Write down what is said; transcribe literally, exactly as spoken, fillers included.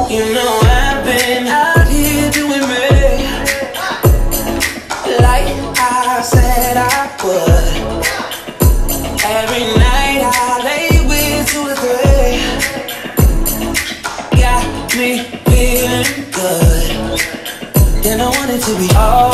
You know I've been out here doing me, like I said I would. Every night I lay with two or three. Got me feeling good. Then I want it to be all